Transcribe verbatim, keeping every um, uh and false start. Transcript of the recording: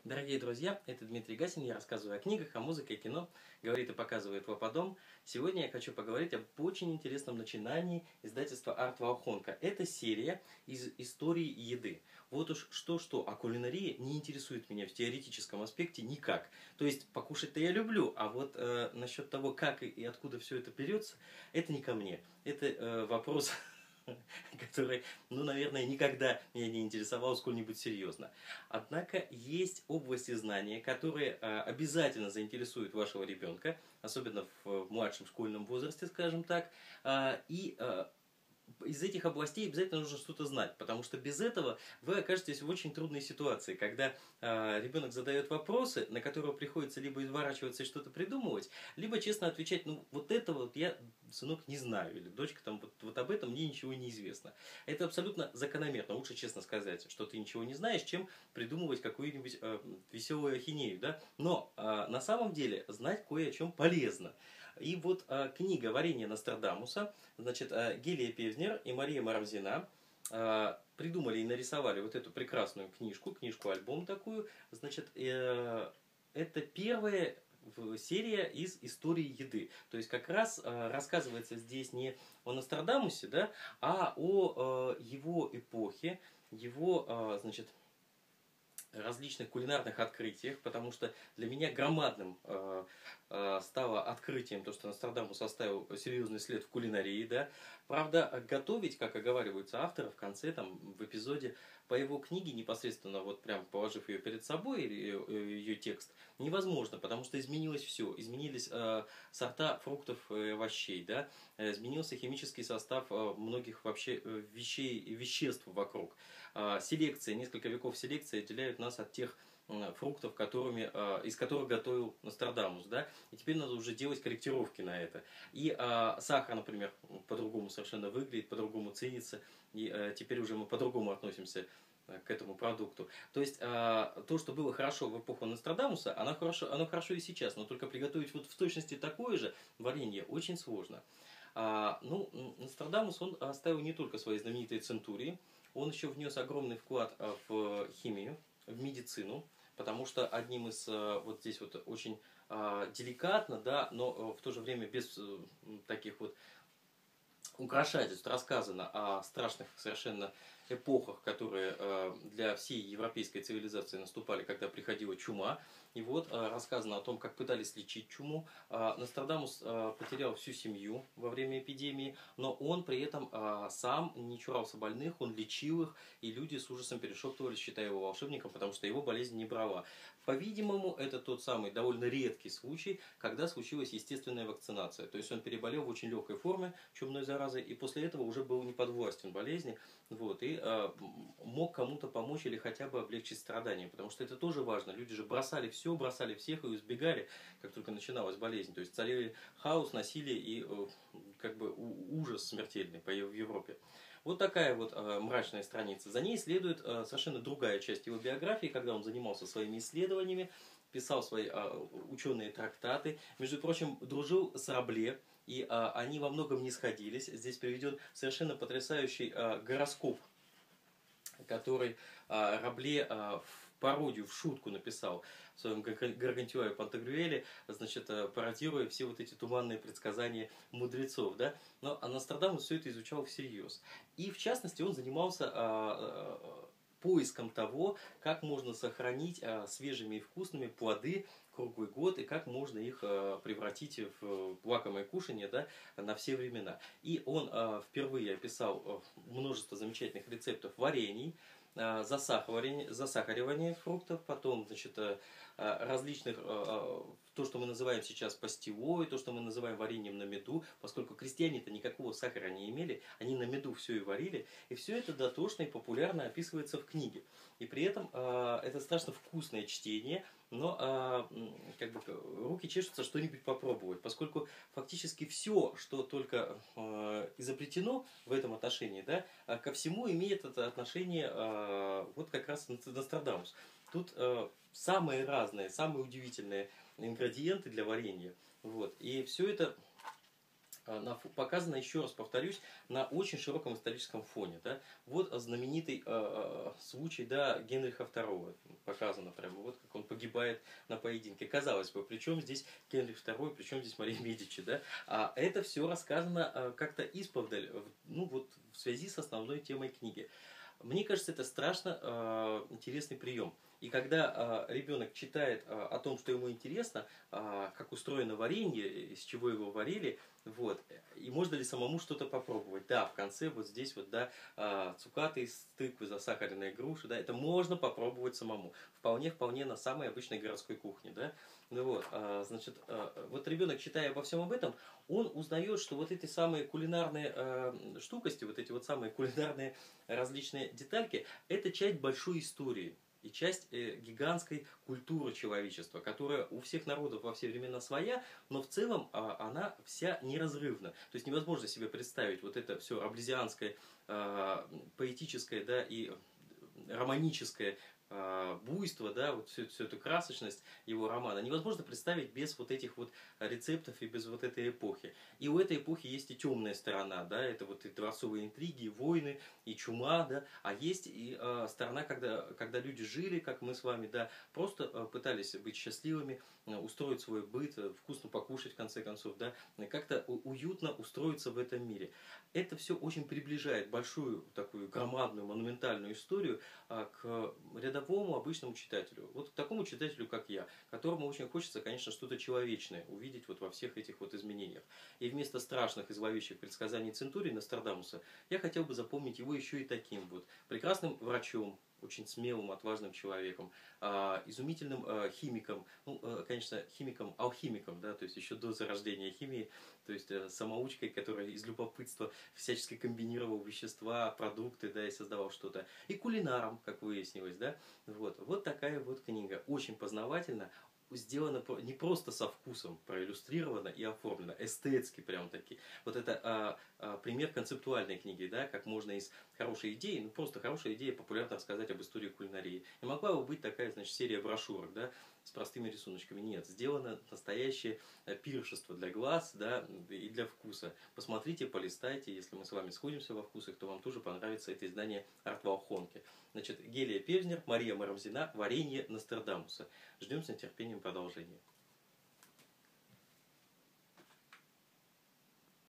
Дорогие друзья, это Дмитрий Гасин, я рассказываю о книгах, о музыке, о кино, говорит и показывает Вападом. Сегодня я хочу поговорить об очень интересном начинании издательства Арт Волхонка. Это серия из истории еды. Вот уж что-что, а кулинария не интересует меня в теоретическом аспекте никак. То есть покушать-то я люблю, а вот э, насчет того, как и, и откуда все это берется, это не ко мне. Это э, вопрос... который, ну, наверное, никогда меня не интересовал сколь-нибудь серьезно. Однако есть области знания, которые э, обязательно заинтересуют вашего ребенка, особенно в, в младшем школьном возрасте, скажем так, э, и э, из этих областей обязательно нужно что-то знать, потому что без этого вы окажетесь в очень трудной ситуации, когда э, ребенок задает вопросы, на которые приходится либо изворачиваться и что-то придумывать, либо честно отвечать, ну вот это вот я, сынок, не знаю, или дочка, там вот, вот об этом мне ничего не известно. Это абсолютно закономерно, лучше честно сказать, что ты ничего не знаешь, чем придумывать какую-нибудь э, веселую ахинею, да? Но э, на самом деле знать кое о чем полезно. И вот э, книга «Варенье Нострадамуса», значит, э, Гелия Певзнер и Мария Моравзина э, придумали и нарисовали вот эту прекрасную книжку, книжку-альбом такую. Значит, э, это первая серия из истории еды. То есть как раз э, рассказывается здесь не о Нострадамусе, да, а о э, его эпохе, его, э, значит, различных кулинарных открытиях, потому что для меня громадным э, э, стало открытием то, что Нострадамус оставил серьезный след в кулинарии, да. Правда, готовить, как оговариваются авторы в конце, там, в эпизоде, по его книге, непосредственно вот прям положив ее перед собой, ее, ее текст, невозможно, потому что изменилось все. Изменились э, сорта фруктов и овощей, да, изменился химический состав э, многих вообще вещей, веществ вокруг. Э, селекция, несколько веков селекции отделяют нас от тех фруктов, которыми, из которых готовил Нострадамус, да, и теперь надо уже делать корректировки на это. И а, сахар, например, по-другому совершенно выглядит, по-другому ценится, и а, теперь уже мы по-другому относимся к этому продукту. То есть а, то, что было хорошо в эпоху Нострадамуса, оно хорошо, оно хорошо и сейчас, но только приготовить вот в точности такое же варенье очень сложно. А, ну, Нострадамус, он оставил не только свои знаменитые центурии, он еще внес огромный вклад в химию, в медицину, потому что одним из, вот здесь вот очень деликатно, да, но в то же время без таких вот украшательств рассказано о страшных совершенно эпохах, которые для всей европейской цивилизации наступали, когда приходила чума. И вот рассказано о том, как пытались лечить чуму. Нострадамус потерял всю семью во время эпидемии, но он при этом сам не чурался больных, он лечил их, и люди с ужасом перешептывались, считая его волшебником, потому что его болезнь не брала. По-видимому, это тот самый довольно редкий случай, когда случилась естественная вакцинация. То есть он переболел в очень легкой форме чумной заразой, и после этого уже был не подвластен болезни, вот, и э, мог кому-то помочь или хотя бы облегчить страдания, потому что это тоже важно. Люди же бросали все, бросали всех и избегали, как только начиналась болезнь. То есть царили хаос, насилие и э, как бы ужас смертельный в Европе. Вот такая вот э, мрачная страница. За ней следует э, совершенно другая часть его биографии, когда он занимался своими исследованиями, писал свои э, ученые трактаты. Между прочим, дружил с Рабле, и э, они во многом не сходились. Здесь приведен совершенно потрясающий э, гороскоп, который э, Рабле э, в пародию, в шутку написал в своем Гаргантюа и Пантагрюэле, значит, пародируя все вот эти туманные предсказания мудрецов, да. Но а Нострадамус все это изучал всерьез. И в частности он занимался а, а, поиском того, как можно сохранить а, свежими и вкусными плоды круглый год, и как можно их а, превратить в лакомое кушанье, да, на все времена. И он а, впервые описал множество замечательных рецептов варений, засахаривание, засахаривание фруктов, потом, значит, различных, то, что мы называем сейчас пастилой, то, что мы называем вареньем на меду, поскольку крестьяне-то никакого сахара не имели, они на меду все и варили, и все это дотошно и популярно описывается в книге. И при этом это страшно вкусное чтение, но как бы руки чешутся что-нибудь попробовать, поскольку фактически все, что только изобретено в этом отношении, да, ко всему имеет это отношение вот как раз Нострадамус. Тут самые разные, самые удивительные ингредиенты для варенья. Вот. И все это на, показано, еще раз повторюсь, на очень широком историческом фоне. Да? Вот знаменитый э, случай, да, Генриха второго. Показано прямо, вот как он погибает на поединке. Казалось бы, при чем здесь Генрих второй, при чем здесь Мария Медичи, да? А это все рассказано э, как-то исповедаль, ну вот в связи с основной темой книги. Мне кажется, это страшно э, интересный прием. И когда э, ребенок читает э, о том, что ему интересно, э, как устроено варенье, из чего его варили, вот, и можно ли самому что-то попробовать. Да, в конце вот здесь вот, да, э, цукаты из тыквы, засахаренные груши, да, это можно попробовать самому. Вполне, вполне на самой обычной городской кухне, да. Ну вот, э, значит, э, вот ребенок, читая обо всем об этом, он узнает, что вот эти самые кулинарные э, штукости, вот эти вот самые кулинарные различные детальки, это часть большой истории и часть э, гигантской культуры человечества, которая у всех народов во все времена своя, но в целом э, она вся неразрывна. То есть невозможно себе представить вот это все раблезианское, э, поэтическое, да, и романическое буйство, да, вот всю, всю эту красочность его романа невозможно представить без вот этих вот рецептов и без вот этой эпохи. И у этой эпохи есть и темная сторона, да, это вот и дворцовые интриги, и войны, и чума, да, а есть и э, сторона, когда, когда люди жили, как мы с вами, да, просто э, пытались быть счастливыми, э, устроить свой быт, э, вкусно покушать, в конце концов, да, как-то уютно устроиться в этом мире. Это все очень приближает большую такую громадную, монументальную историю э, к рядовому обычному читателю. Вот к такому читателю, как я, которому очень хочется, конечно, что-то человечное увидеть вот во всех этих вот изменениях. И вместо страшных и зловещих предсказаний Центурии Нострадамуса, я хотел бы запомнить его еще и таким вот прекрасным врачом, очень смелым, отважным человеком, изумительным химиком, ну, конечно, химиком-алхимиком, да, то есть еще до зарождения химии, то есть самоучкой, которая из любопытства всячески комбинировал вещества, продукты, да, и создавал что-то, и кулинаром, как выяснилось, да, вот, вот такая вот книга, очень познавательна, сделано не просто со вкусом, проиллюстрировано и оформлено, эстетски прям таки. Вот это а, а, пример концептуальной книги, да, как можно из хорошей идеи, ну просто хорошая идея популярно рассказать об истории кулинарии. И могла бы быть такая, значит, серия брошюрок, да, с простыми рисуночками. Нет, сделано настоящее пиршество для глаз, да, и для вкуса. Посмотрите, полистайте, если мы с вами сходимся во вкусах, то вам тоже понравится это издание Артваухонки. Значит, Гелия Певзнер, Мария Марамзина, «Варенье Нострадамуса». Ждем с нетерпением продолжения.